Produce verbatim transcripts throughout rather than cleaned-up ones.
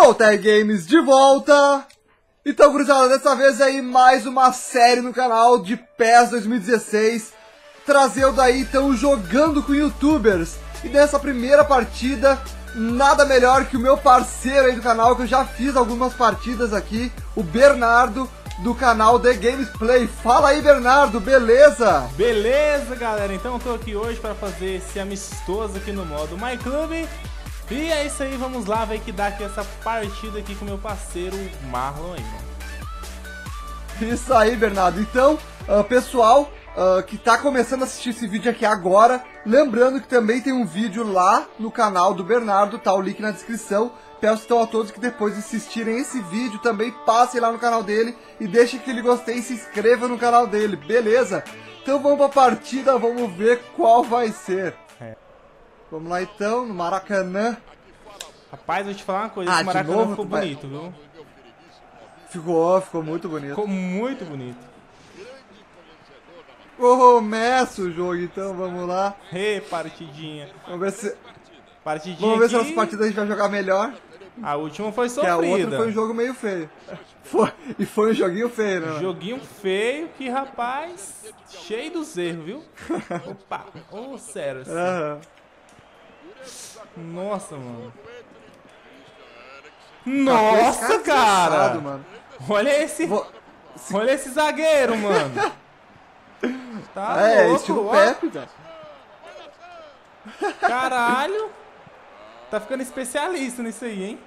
Tag Games de volta! Então, gurizada, dessa vez aí mais uma série no canal de P E S dois mil e dezesseis, trazendo aí, então, jogando com youtubers. E nessa primeira partida, nada melhor que o meu parceiro aí do canal, que eu já fiz algumas partidas aqui, o Bernardo, do canal The Gamesplay. Fala aí, Bernardo, beleza? Beleza, galera, então eu tô aqui hoje para fazer esse amistoso aqui no modo MyClub. E é isso aí, vamos lá ver que dá aqui essa partida aqui com meu parceiro Marlon aí, mano. Isso aí, Bernardo. Então, uh, pessoal uh, que tá começando a assistir esse vídeo aqui agora, lembrando que também tem um vídeo lá no canal do Bernardo, tá o link na descrição. Peço então a todos que depois de assistirem esse vídeo também passem lá no canal dele e deixem aquele gostei e se inscrevam no canal dele, beleza? Então vamos pra partida, vamos ver qual vai ser. É. Vamos lá então, no Maracanã. Rapaz, vou te falar uma coisa, Ah, esse Maracanã novo, ficou vai... bonito, viu? Ficou, ficou muito bonito. Ficou muito bonito. Começa o jogo então, vamos lá. Ê, partidinha. Vamos ver se... Partidinha Vamos ver aqui. se as partidas a gente vai jogar melhor. A última foi Que sofrida. a outra foi um jogo meio feio. Foi, e foi um joguinho feio, né? Joguinho feio que, rapaz, cheio dos erros, viu? Opa, ô, oh, sério. Assim. Uhum. Nossa, mano. Nossa, cara! cara. Mano. Olha esse. Vou... Olha esse zagueiro, mano. Tá é, louco, estilo ó. Pepe, velho. Caralho. Tá ficando especialista nisso aí, hein?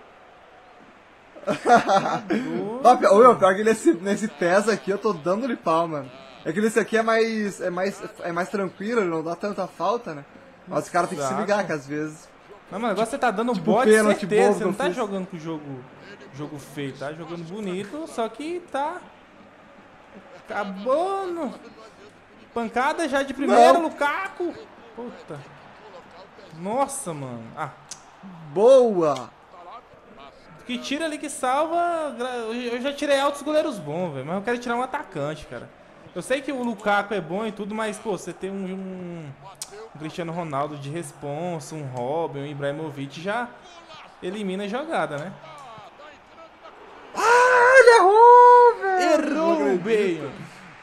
Tá Ô, meu, pior que nesse, nesse P E S aqui eu tô dando-lhe pau, mano. É que nesse aqui é mais, é mais, é mais tranquilo, não dá tanta falta, né? Mas os caras tem que se ligar que às vezes... Não, mano, agora você tá dando tipo, bote, pênalti, certeza. Você não tá fiz. jogando com o jogo, jogo feio, tá jogando bonito, só que tá... Acabando. Pancada já de primeira, não. Lukaku. Puta. Nossa, mano. Ah. Boa! Que tira ali que salva. Eu já tirei altos goleiros bons, velho. Mas eu quero tirar um atacante, cara. Eu sei que o Lukaku é bom e tudo, mas, pô, você tem um, um, um Cristiano Ronaldo de responsa, um Robin, um Ibrahimovic já elimina a jogada, né? Ah, ele errou, velho! Errou, velho!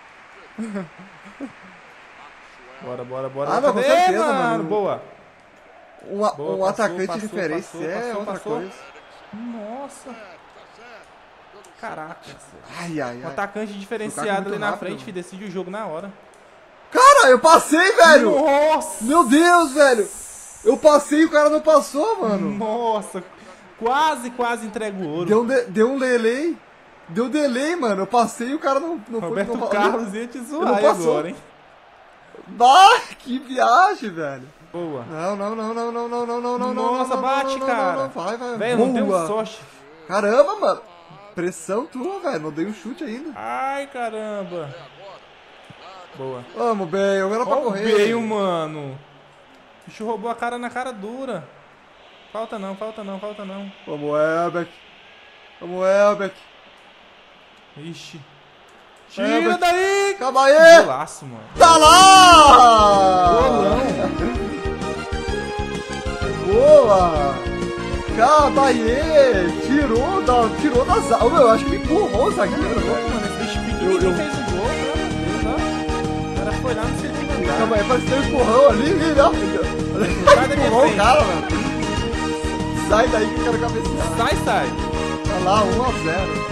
Bora, bora, bora. Ah, não, com certeza, mano. mano. Boa. Um, Boa, um passou, atacante passou, diferente passou, é passou, outra passou. coisa. Nossa. Caraca. Ai, ai, ai. Um atacante diferenciado ali na rápido, frente, filho, decide o jogo na hora. Cara, eu passei, velho! Nossa! Meu Deus, velho! Eu passei e o cara não passou, mano. Nossa! Quase, quase entrega o ouro. Deu um, de, deu um delay. Deu delay, mano. Eu passei e o cara não, não Roberto foi... Roberto Carlos ia te zoar agora, hein? Bah, que viagem, velho. Boa. Não, não, não, não, não, não, não, não, não. Nossa, não, bate, não, não, cara. Não, não, vai, vai. Velho, não deu sorte. Caramba, mano. Pressão tua, velho. Não dei um chute ainda. Ai, caramba. Boa. Vamos, bem. Agora pra Ó, correr. Veio, mano. O bicho roubou a cara na cara dura. Falta não, falta não, falta não. Vamos, Elbeck. Vamos, Elbeck. Ixi. Tira Elbeck. Daí! Calma aí! Golaço, mano. Tá lá! Golão! Boa! Cabaie! Tirou da, tirou das aulas. Eu acho que ele empurrou o zagueiro. Mano, esse bicho pequenininho eu, eu... fez um gol, pelo amor de Deus, ó. O cara foi lá no segundo andar. Cabaie pareceu um empurrão ali, ali, ó. Sai da minha empurrou frente. O cara, mano. Sai daí que eu quero cabecear. Sai, sai. Tá lá, um a zero.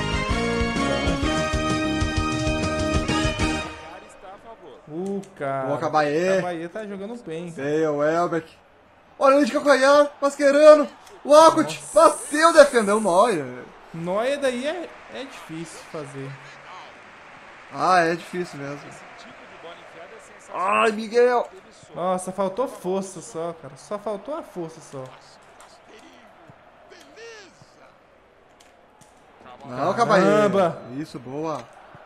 Uh, cara. Boa, Cabaie. Cabaie tá jogando bem. Veio o Elbeck. Olha ele de calcanhar, Mascherano. O Akut bateu, defendeu o Neuer. Neuer daí é, é difícil fazer. Ah, é difícil mesmo. Ai, Miguel. Nossa, faltou força só, cara. Só faltou a força só. Não, Cabaie. Isso, boa.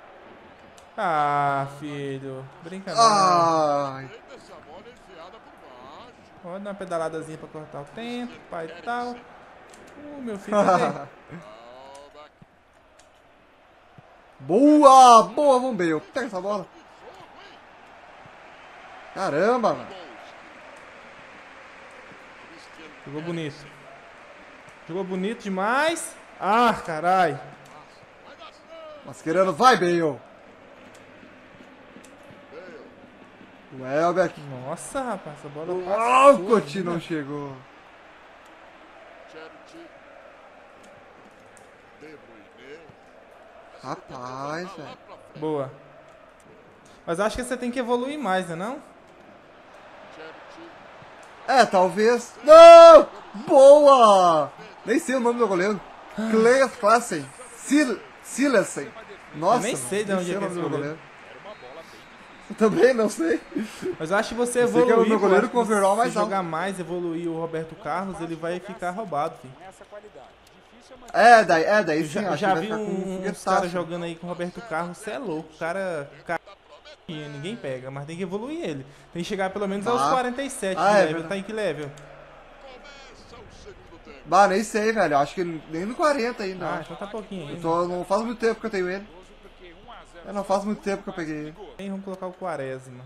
Ah, filho. Brincadeira. Ai. Olha, dar uma pedaladazinha pra cortar o tempo, pai e tal. Uh, meu filho. Boa! Boa, Bombeio. Pega essa bola. Caramba, mano. Jogou bonito. Jogou bonito demais. Ah, carai. Mascherano, vai, Bale. O Welbeck. Nossa, rapaz, essa bola O passou. Walcott não ainda. chegou. Rapaz, velho. Boa. Mas acho que você tem que evoluir mais, né não? É, talvez. Não! Boa! Nem sei o nome do goleiro. Claes Klassen. Sil Silesen. Nossa, Eu nem sei de onde sei é o que é nome esse do goleiro. Eu também não sei. Mas eu acho que você Eu sei que é o evoluir, meu pô, goleiro acho que com overall mais se alto. jogar mais, evoluir o Roberto Carlos, ele vai ficar roubado, filho. É, daí, é, daí Eu sim, já, eu acho já que vi vai ficar com um um, uns foguetaço. caras jogando aí com o Roberto Carlos, você é louco. O cara, o cara. Ninguém pega, mas tem que evoluir ele. Tem que chegar pelo menos aos Ah. quarenta e sete Ah, de é level. verdade. Tá em que level? Bah, nem sei, velho. Acho que nem no quarenta ainda. Ah, acho. então tá pouquinho Eu ainda. tô, não faz muito tempo que eu tenho ele. É, não faz muito tempo que eu peguei ele. Aí vamos colocar o Quaresma.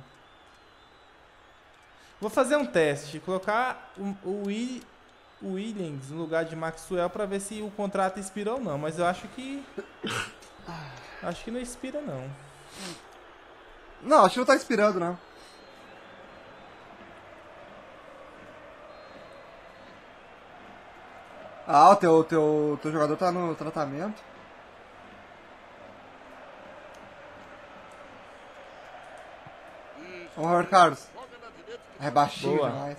Vou fazer um teste. Colocar o, o, Wi- o Williams no lugar de Maxwell pra ver se o contrato expira ou não. Mas eu acho que... Acho que não expira, não. Não, acho que não tá inspirando, não. Ah, o teu, teu, teu jogador tá no tratamento. Vamos, Robert Carlos. É baixinho Boa. demais.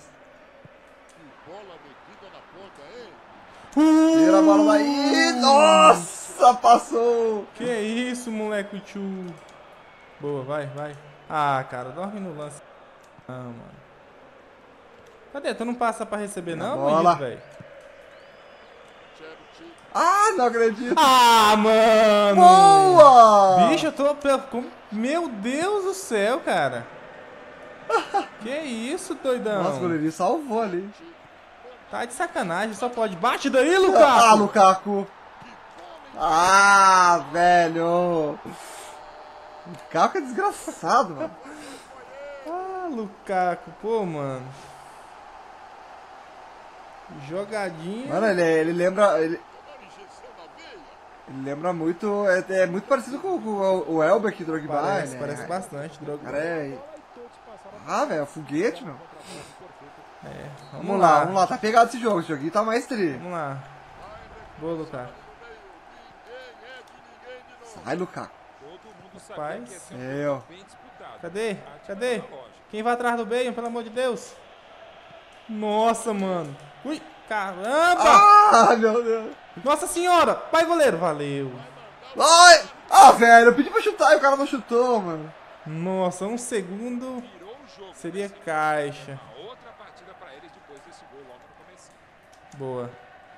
Tira a bola daí. Nossa, passou. Que isso, moleque tchu. Boa, vai, vai. Ah, cara, dorme no lance. Ah, mano. Cadê? Tu não passa pra receber, não, bola. bandido, velho? Ah, não acredito. Ah, mano! Boa! Bicho, eu tô... com- Meu Deus do céu, cara. Que isso, doidão? Nossa, o goleirinho salvou ali. Tá de sacanagem, só pode. Bate daí, Lukaku! Ah, Lukaku. Ah, velho. Lukaku é desgraçado, mano. Ah, Lukaku, pô, mano. Jogadinha. Mano, ele, ele lembra... Ele, ele lembra muito... É, é muito parecido com, com o Welbeck do Drogba. Parece, né? parece bastante, Drogba. Cara, é... Ah, velho, é foguete, meu. É, vamos, Vamos lá. lá, vamos lá. Tá pegado esse jogo. Esse joguinho tá mais tri. Vamos lá. Boa, Lukaku. Sai, Lukaku. Paz. É, ó. Cadê? Cadê? Quem vai atrás do Bale, pelo amor de Deus? Nossa, mano. Ui, caramba! Ah, meu Deus. Nossa senhora! Vai, goleiro! Valeu! Ai! Ah, velho, eu pedi pra chutar e o cara não chutou, mano. Nossa, um segundo seria caixa. Boa.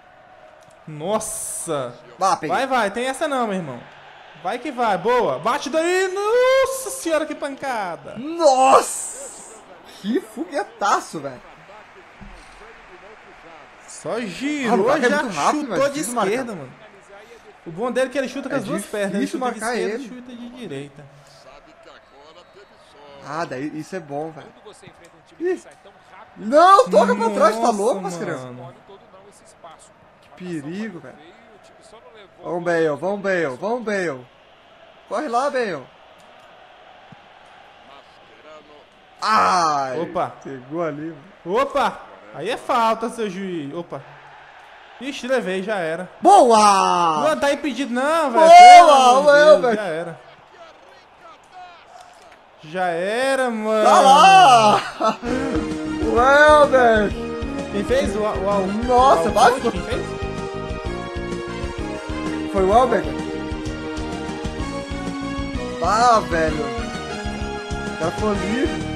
Nossa! Ah, peguei. Vai, vai, tem essa não, meu irmão. Vai que vai, boa. Bate daí! Nossa senhora, que pancada! Nossa! Que foguetaço, velho. Só Ah, girou, o Lukaku é já muito rápido, chutou velho, de difícil marcar. esquerda, mano. O bom dele é que ele chuta com É as duas pernas. Ele difícil chuta de marcar esquerda ele. e chuta de direita. Ah, daí isso é bom, velho. Ih. Não, toca pra trás, tá louco, Nossa, mas criança. mano. Que perigo, velho. Vamos, Bale, vamos, Bale, vamos, Bale. Corre lá, Bale. Ai, Opa. pegou ali, mano. Opa! Aí é falta, seu juiz. Opa. Ixi, levei, já era. Boa! Não tá impedido não, velho. Boa, Pelo amor de Deus, Welbeck. já era. Já era, mano. Tá lá! Welbeck! Quem fez? O, o, o, Nossa, o basta. Quem fez? Foi o Welbeck? Ah, velho. O cara foi livre.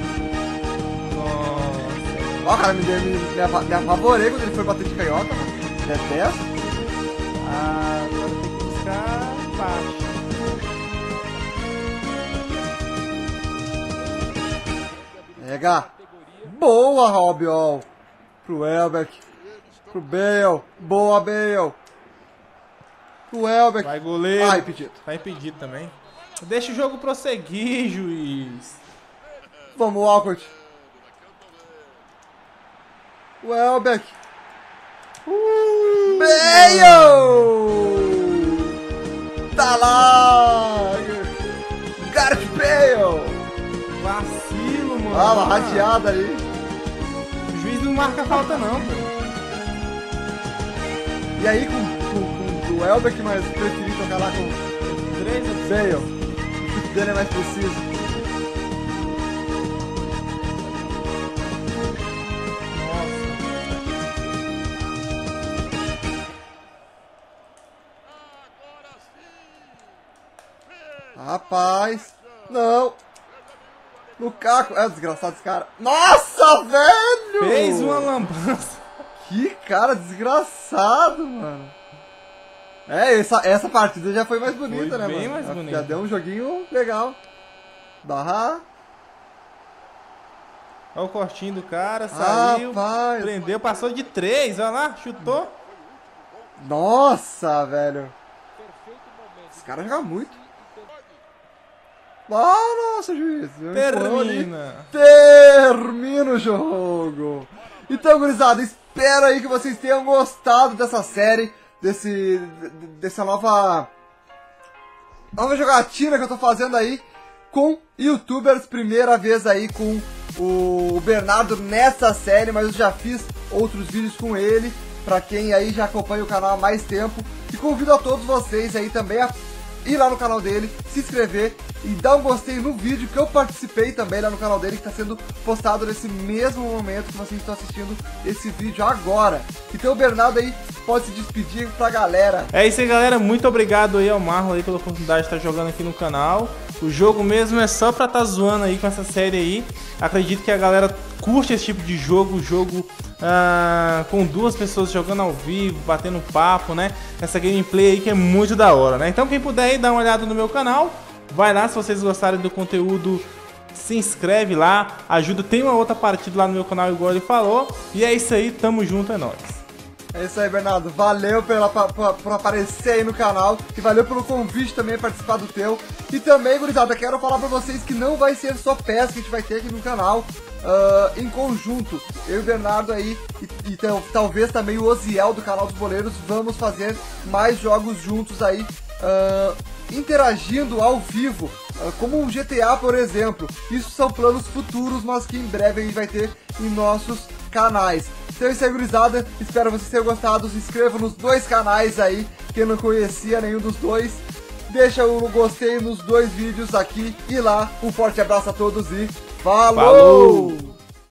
Nossa. Ó, cara, me, me, me, ava- me apavorei quando ele foi bater de canhota, mano. Detesto. Ah, agora tem que buscar baixo. Pega. Boa, Robiol. Pro Welbeck. Pro Bale. Boa, Bale. Pro Welbeck. Vai, goleiro. Ai, pedido. Tá impedido também. Deixa o jogo prosseguir, juiz. Vamos, Walcott. Welbeck. Uh, Bale! Ah lá! Gareth Bale! Vacilo, mano. Ah, uma rateada ali. O juiz não marca falta não, pô. E aí com, com, com o Elber, que mais preferi tocar lá com Três o Bale. O chute dele é mais preciso. Rapaz, não. Lukaku, é desgraçado esse cara. Nossa, velho! Fez uma lambança. Que cara desgraçado, mano. É, essa, essa partida já foi mais bonita, Foi né, bem mano? mais Já- bonita. Já deu um joguinho legal. Barra. Olha o cortinho do cara, saiu, Rapaz. prendeu, passou de três, olha lá, chutou. Nossa, velho. Esse cara joga muito. Ah, nossa, juiz. Termina. Termina o jogo. Então, gurizada, espero aí que vocês tenham gostado dessa série, desse, dessa nova, nova jogatina que eu tô fazendo aí com youtubers, primeira vez aí com o Bernardo nessa série, mas eu já fiz outros vídeos com ele, pra quem aí já acompanha o canal há mais tempo, e convido a todos vocês aí também a ir lá no canal dele, se inscrever e dar um gostei no vídeo que eu participei também lá no canal dele, que está sendo postado nesse mesmo momento que vocês estão assistindo esse vídeo agora. Então o Bernardo aí pode se despedir pra galera. É isso aí, galera, muito obrigado aí ao Marlon aí pela oportunidade de estar jogando aqui no canal. O jogo mesmo é só pra estar zoando aí com essa série aí. Acredito que a galera curte esse tipo de jogo, jogo ah, com duas pessoas jogando ao vivo, batendo papo, né? Essa gameplay aí que é muito da hora, né? Então quem puder aí dar uma olhada no meu canal, vai lá, se vocês gostarem do conteúdo, se inscreve lá, ajuda, tem uma outra partida lá no meu canal igual ele falou. E é isso aí, tamo junto, é nóis. É isso aí, Bernardo. Valeu pela, por, por aparecer aí no canal. E valeu pelo convite também, participar do teu. E também, gurizada, quero falar pra vocês que não vai ser só P E S que a gente vai ter aqui no canal. Uh, em conjunto, eu e o Bernardo aí, e, e tal- talvez também o Oziel do canal dos Boleiros, vamos fazer mais jogos juntos aí, uh, interagindo ao vivo, uh, como um G T A, por exemplo. Isso são planos futuros, mas que em breve aí vai ter em nossos canais. Então é isso aí, gurizada, espero vocês tenham gostado, se inscrevam nos dois canais aí, quem não conhecia nenhum dos dois, deixa o gostei nos dois vídeos aqui e lá. Um forte abraço a todos e falou! Falou!